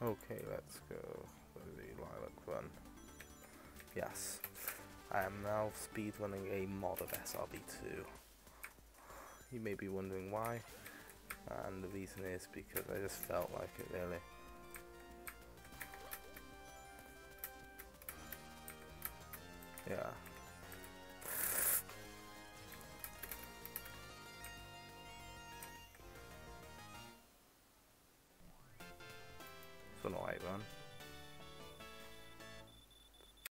Okay, let's go for the Lilac Run. Yes, I am now speedrunning a mod of SRB2. You may be wondering why, and the reason is because I just felt like it really. Yeah,